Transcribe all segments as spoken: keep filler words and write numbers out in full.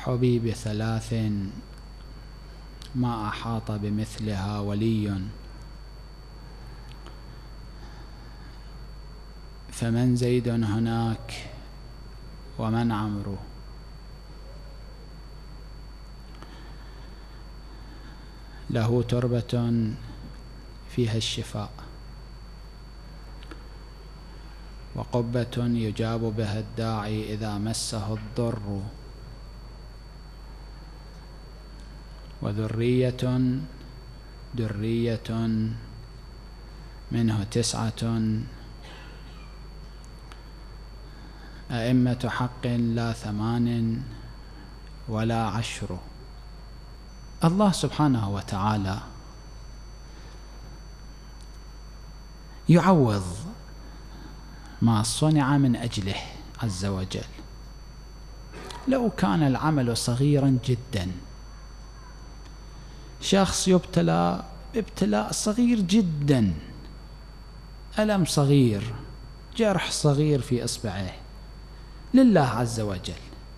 حبي بثلاث ما أحاط بمثلها ولي، فمن زيد هناك ومن عمرو. له تربة فيها الشفاء، وقبة يجاب بها الداعي إذا مسه الضر، وذرية درية منه تسعة، أئمة حق لا ثمان ولا عشر. الله سبحانه وتعالى يعوض ما صنع من أجله عز وجل. لو كان العمل صغيرا جدا، شخص يبتلى ابتلاء صغير جدا، ألم صغير، جرح صغير في إصبعه، لله عز وجل،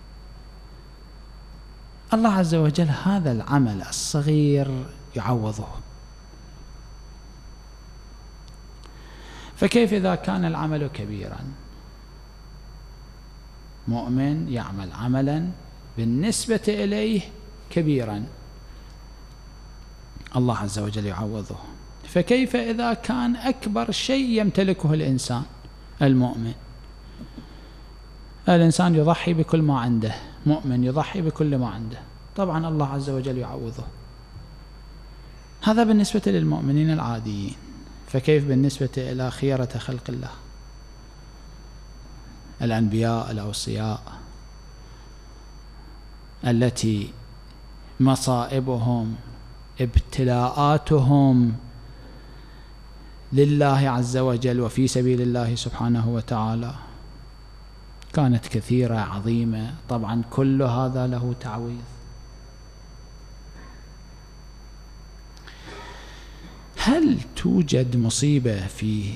الله عز وجل هذا العمل الصغير يعوضه. فكيف إذا كان العمل كبيرا؟ مؤمن يعمل عملا بالنسبة إليه كبيرا، الله عز وجل يعوضه. فكيف إذا كان أكبر شيء يمتلكه الإنسان المؤمن؟ الإنسان يضحي بكل ما عنده، مؤمن يضحي بكل ما عنده، طبعا الله عز وجل يعوضه. هذا بالنسبة للمؤمنين العاديين، فكيف بالنسبة إلى خيرة خلق الله، الأنبياء الأوصياء التي مصائبهم ابتلاءاتهم لله عز وجل وفي سبيل الله سبحانه وتعالى كانت كثيرة عظيمة، طبعا كل هذا له تعويض. هل توجد مصيبة في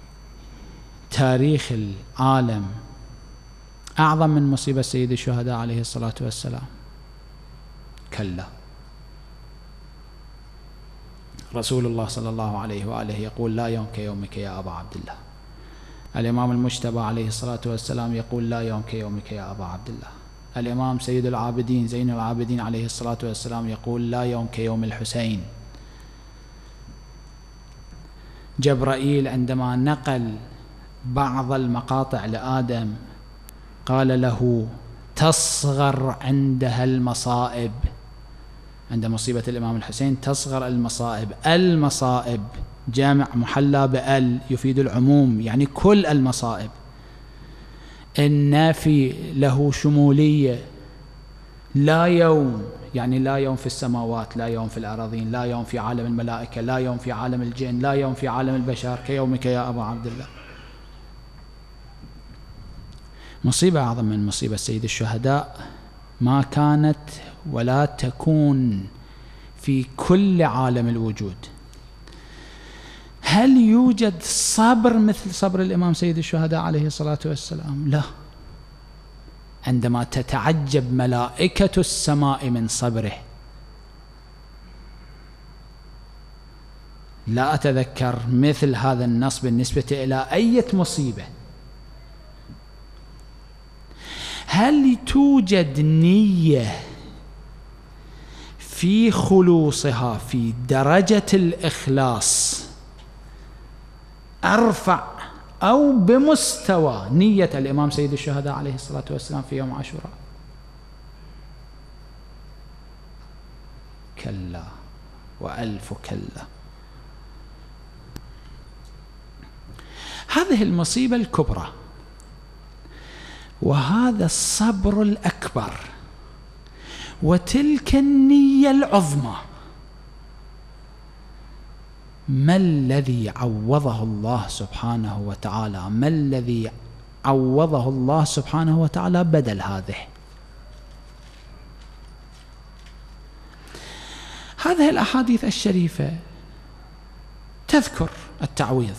تاريخ العالم أعظم من مصيبة سيد الشهداء عليه الصلاة والسلام؟ كلا. رسول الله صلى الله عليه وآله يقول: لا يوم كيومك يا أبا عبد الله. الإمام المجتبى عليه الصلاة والسلام يقول: لا يوم كيومك يا أبا عبد الله. الإمام سيد العابدين زين العابدين عليه الصلاة والسلام يقول: لا يوم كيوم الحسين. جبرائيل عندما نقل بعض المقاطع لآدم قال له: تصغر عندها المصائب. عند مصيبة الإمام الحسين تصغر المصائب. المصائب جامع محلى بأل يفيد العموم، يعني كل المصائب. النافي له شمولية، لا يوم يعني لا يوم في السماوات، لا يوم في الأراضين، لا يوم في عالم الملائكة، لا يوم في عالم الجن، لا يوم في عالم البشر كيومك يا أبا عبد الله. مصيبة أعظم من مصيبة سيد الشهداء ما كانت ولا تكون في كل عالم الوجود. هل يوجد صبر مثل صبر الإمام سيد الشهداء عليه الصلاة والسلام؟ لا. عندما تتعجب ملائكة السماء من صبره. لا أتذكر مثل هذا النص بالنسبة إلى أي مصيبة. هل توجد نية في خلوصها في درجة الإخلاص أرفع أو بمستوى نية الإمام سيد الشهداء عليه الصلاة والسلام في يوم عاشوراء؟ كلا وألف كلا. هذه المصيبة الكبرى وهذا الصبر الأكبر وتلك النية العظمى، ما الذي عوضه الله سبحانه وتعالى؟ ما الذي عوضه الله سبحانه وتعالى بدل هذه؟ هذه الأحاديث الشريفة تذكر التعويض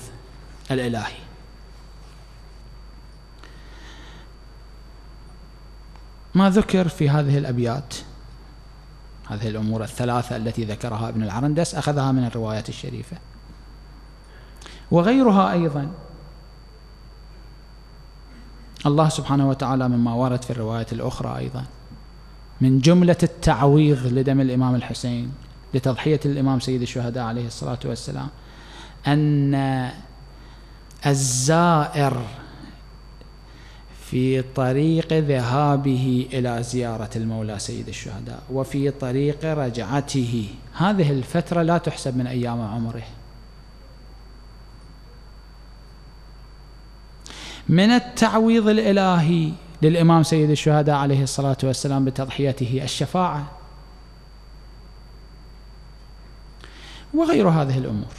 الإلهي. ما ذكر في هذه الأبيات. هذه الأمور الثلاثة التي ذكرها ابن العرندس أخذها من الروايات الشريفة وغيرها أيضا. الله سبحانه وتعالى مما ورد في الروايات الأخرى أيضا من جملة التعويض لدم الإمام الحسين لتضحية الإمام سيد الشهداء عليه الصلاة والسلام أن الزائر في طريق ذهابه إلى زيارة المولى سيد الشهداء وفي طريق رجعته هذه الفترة لا تحسب من أيام عمره. من التعويض الإلهي للإمام سيد الشهداء عليه الصلاة والسلام بتضحيته الشفاعة وغير هذه الأمور.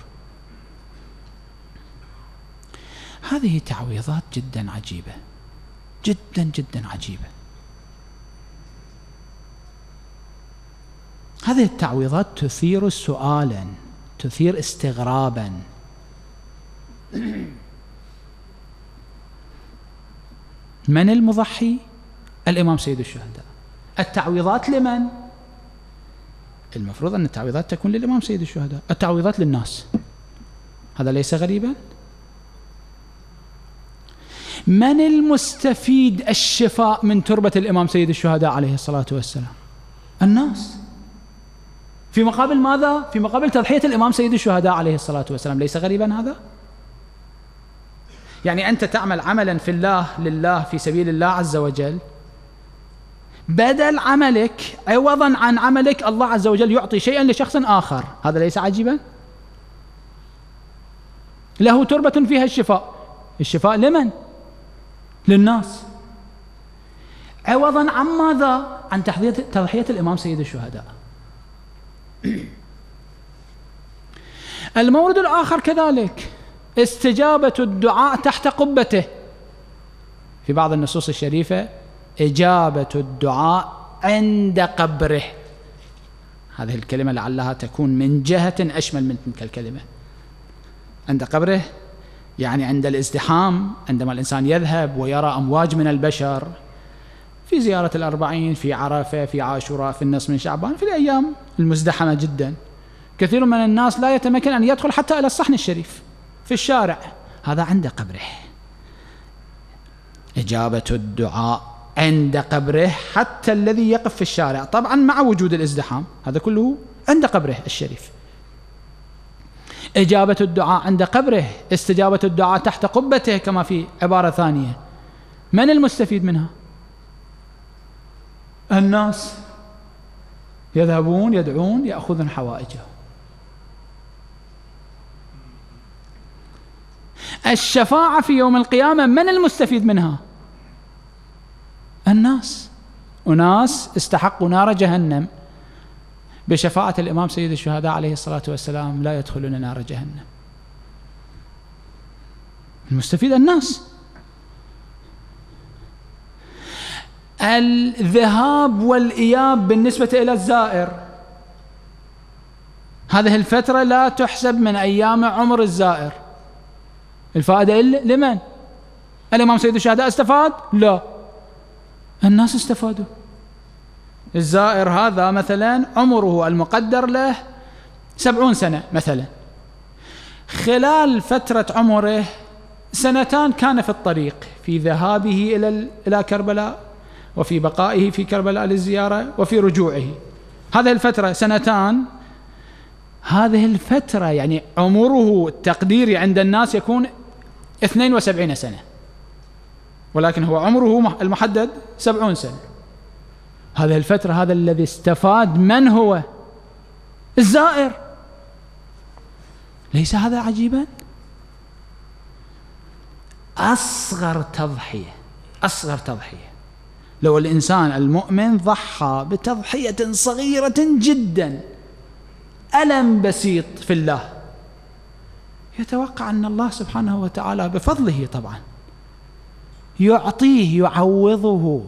هذه تعويضات جدا عجيبة جدا جدا عجيبة. هذه التعويضات تثير سؤالا، تثير استغرابا. من المضحي؟ الإمام سيد الشهداء. التعويضات لمن؟ المفروض أن التعويضات تكون للإمام سيد الشهداء، التعويضات للناس. هذا ليس غريبا. من المستفيد الشفاء من تربة الإمام سيد الشهداء عليه الصلاة والسلام؟ الناس. في مقابل ماذا؟ في مقابل تضحية الإمام سيد الشهداء عليه الصلاة والسلام. ليس غريبا هذا؟ يعني أنت تعمل عملا في الله لله في سبيل الله عز وجل، بدل عملك عوضا عن عملك الله عز وجل يعطي شيئا لشخص آخر. هذا ليس عجيبا؟ له تربة فيها الشفاء. الشفاء لمن؟ للناس. عوضا عن ماذا؟ عن تضحية الإمام سيد الشهداء. المورد الآخر كذلك استجابة الدعاء تحت قبته. في بعض النصوص الشريفة إجابة الدعاء عند قبره. هذه الكلمة لعلها تكون من جهة أشمل من تلك الكلمة. عند قبره يعني عند الازدحام، عندما الإنسان يذهب ويرى أمواج من البشر في زيارة الأربعين، في عرفة، في عاشوراء، في النصف من شعبان، في الأيام المزدحمة جدا. كثير من الناس لا يتمكن أن يدخل حتى إلى الصحن الشريف في الشارع. هذا عند قبره. إجابة الدعاء عند قبره حتى الذي يقف في الشارع، طبعا مع وجود الازدحام، هذا كله عند قبره الشريف. إجابة الدعاء عند قبره، استجابة الدعاء تحت قبته كما في عبارة ثانية. من المستفيد منها؟ الناس يذهبون يدعون يأخذون حوائجهم. الشفاعة في يوم القيامة من المستفيد منها؟ الناس. أناس استحقوا نار جهنم بشفاعة الإمام سيد الشهداء عليه الصلاة والسلام لا يدخلون نار جهنم. المستفيد الناس. الذهاب والإياب بالنسبة إلى الزائر، هذه الفترة لا تحسب من أيام عمر الزائر. الفائدة لمن؟ الإمام سيد الشهداء استفاد؟ لا، الناس استفادوا. الزائر هذا مثلا عمره المقدر له سبعون سنة مثلا، خلال فترة عمره سنتان كان في الطريق في ذهابه إلى إلى كربلاء وفي بقائه في كربلاء للزيارة وفي رجوعه. هذه الفترة سنتان. هذه الفترة يعني عمره التقديري عند الناس يكون اثنين وسبعين سنة، ولكن هو عمره المحدد سبعون سنة. هذه الفترة هذا الذي استفاد من هو؟ الزائر. ليس هذا عجيبا؟ أصغر تضحية، أصغر تضحية لو الإنسان المؤمن ضحى بتضحية صغيرة جدا، ألم بسيط في الله، يتوقع أن الله سبحانه وتعالى بفضله طبعا يعطيه يعوضه.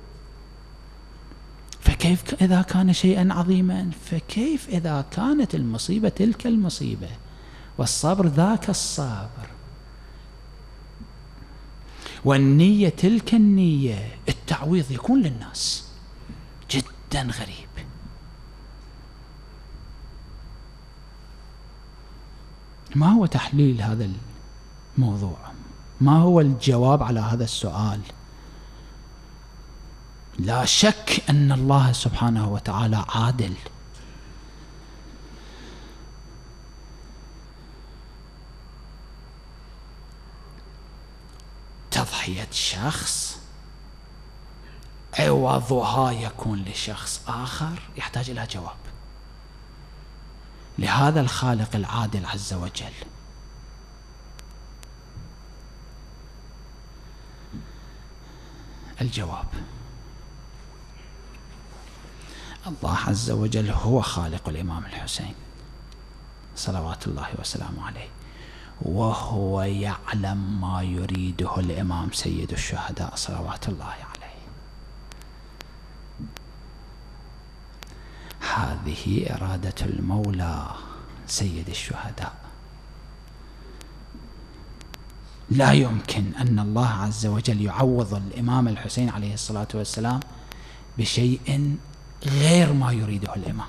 فكيف إذا كان شيئا عظيما؟ فكيف إذا كانت المصيبة تلك المصيبة والصبر ذاك الصبر والنية تلك النية، التعويض التعويض يكون للناس. جدا غريب. ما هو تحليل هذا الموضوع؟ ما هو الجواب على هذا السؤال؟ لا شك أن الله سبحانه وتعالى عادل. تضحية شخص عوضها يكون لشخص آخر يحتاج إلى جواب. لهذا الخالق العادل عز وجل الجواب. الله عز وجل هو خالق الإمام الحسين صلوات الله وسلامه عليه، وهو يعلم ما يريده الإمام سيد الشهداء صلوات الله عليه. هذه إرادة المولى سيد الشهداء. لا يمكن أن الله عز وجل يعوض الإمام الحسين عليه الصلاة والسلام بشيء غير ما يريده الإمام.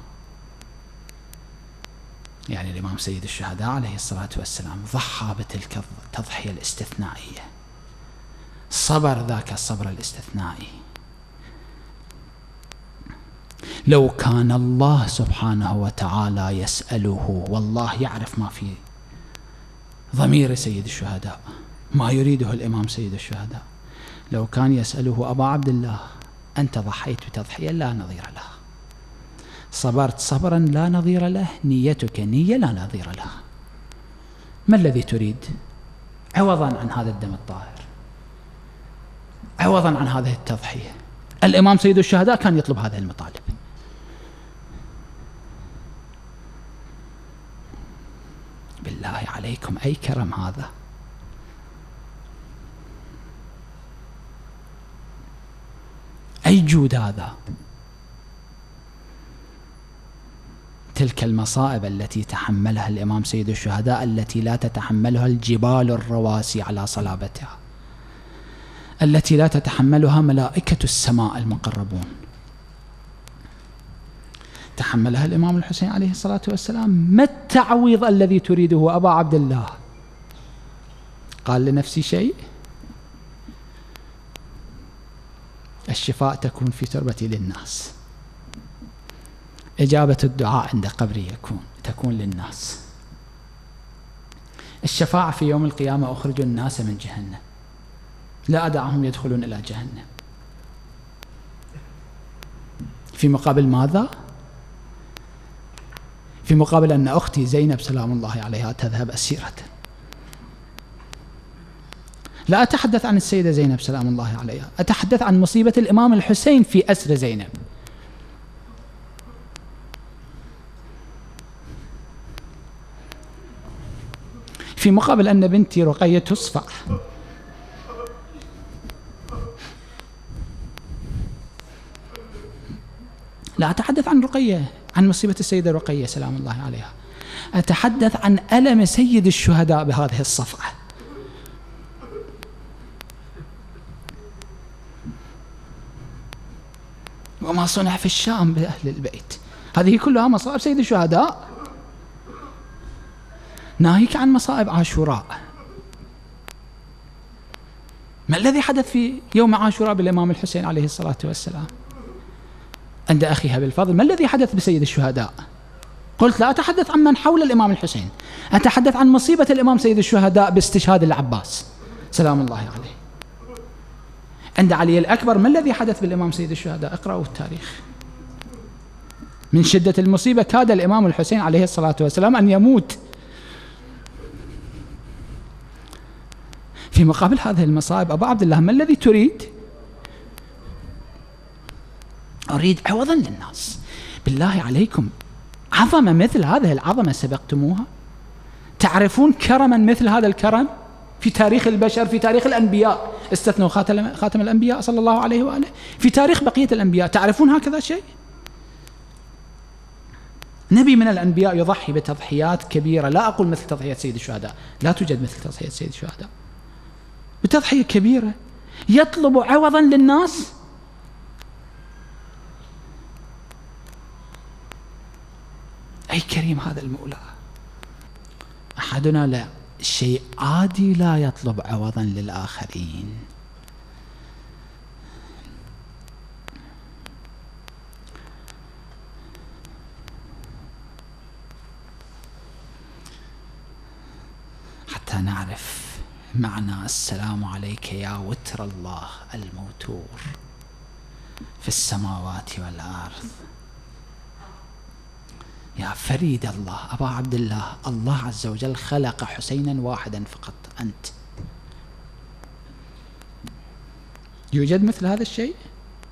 يعني الإمام سيد الشهداء عليه الصلاة والسلام ضحى بتلك التضحية الاستثنائية، صبر ذاك الصبر الاستثنائي. لو كان الله سبحانه وتعالى يسأله، والله يعرف ما في ضمير سيد الشهداء، ما يريده الإمام سيد الشهداء، لو كان يسأله أبا عبد الله أنت ضحيت بتضحية لا نظير لها، صبرت صبرا لا نظير له، نيتك نية لا نظير لها، ما الذي تريد عوضا عن هذا الدم الطاهر، عوضا عن هذه التضحية؟ الإمام سيد الشهداء كان يطلب هذه المطالب. بالله عليكم أي كرم هذا! أي جود هذا! تلك المصائب التي تحملها الإمام سيد الشهداء التي لا تتحملها الجبال الرواسي على صلابتها، التي لا تتحملها ملائكة السماء المقربون، تحملها الإمام الحسين عليه الصلاة والسلام. ما التعويض الذي تريده أبا عبد الله؟ قال لنفسي شيء؟ الشفاء تكون في تربتي للناس، إجابة الدعاء عند قبري يكون تكون للناس، الشفاعة في يوم القيامة أخرج الناس من جهنم، لا أدعهم يدخلون إلى جهنم. في مقابل ماذا؟ في مقابل أن أختي زينب سلام الله عليها تذهب أسيرة. لا أتحدث عن السيدة زينب سلام الله عليها، أتحدث عن مصيبة الإمام الحسين في أسر زينب. في مقابل أن بنتي رقية تصفع. لا أتحدث عن رقية، عن مصيبة السيدة رقية سلام الله عليها، أتحدث عن ألم سيد الشهداء بهذه الصفعة. وما صنع في الشام بأهل البيت، هذه كلها مصائب سيد الشهداء، ناهيك عن مصائب عاشوراء. ما الذي حدث في يوم عاشوراء بالإمام الحسين عليه الصلاة والسلام عند أخيها بالفضل؟ ما الذي حدث بسيد الشهداء؟ قلت لا أتحدث عن من حول الإمام الحسين، أتحدث عن مصيبة الإمام سيد الشهداء باستشهاد العباس سلام الله عليه. عند علي الأكبر ما الذي حدث بالإمام سيد الشهداء؟ اقرأوا التاريخ. من شدة المصيبة كاد الإمام الحسين عليه الصلاة والسلام أن يموت. في مقابل هذه المصائب أبا عبد الله ما الذي تريد؟ أريد عوضا للناس. بالله عليكم عظمة مثل هذه العظمة سبقتموها؟ تعرفون كرما مثل هذا الكرم في تاريخ البشر، في تاريخ الأنبياء، استثنوا خاتم, خاتم الأنبياء صلى الله عليه وآله، في تاريخ بقية الأنبياء تعرفون هكذا شيء؟ نبي من الأنبياء يضحي بتضحيات كبيرة، لا أقول مثل تضحية سيد الشهداء، لا توجد مثل تضحية سيد الشهداء، بتضحية كبيرة، يطلب عوضا للناس. أي كريم هذا المولى. أحدنا لا شيء عادي لا يطلب عوضا للآخرين. حتى نعرف معنى السلام عليك يا وتر الله الموتور في السماوات والأرض، يا فريد الله أبا عبد الله. الله عز وجل خلق حسينا واحدا فقط، أنت. يوجد مثل هذا الشيء؟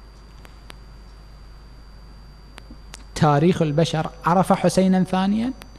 تاريخ البشر عرف حسينا ثانيا؟